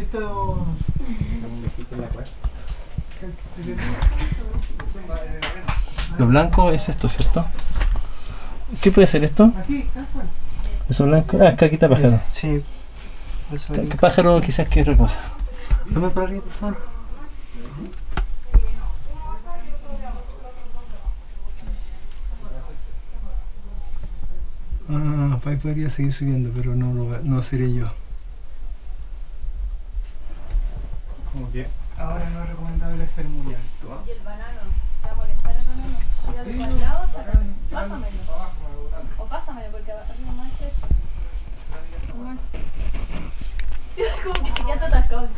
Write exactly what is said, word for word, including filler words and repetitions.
esto... Lo blanco es esto, ¿cierto? ¿Qué puede ser esto? ¿Eso blanco? Ah, es caquita pájaro. Sí. Ca- pájaro quizás que otra cosa. Dame por arriba, por favor. Ah, ahí podría seguir subiendo, pero no lo no seré yo. Como que ahora no es recomendable ser muy alto. ¿eh? Y el banano, ¿te va a molestar el banano? Tíralo para el lado, sácalo. Pásamelo. O pásamelo, porque arriba más es... Como que te quedas atascado.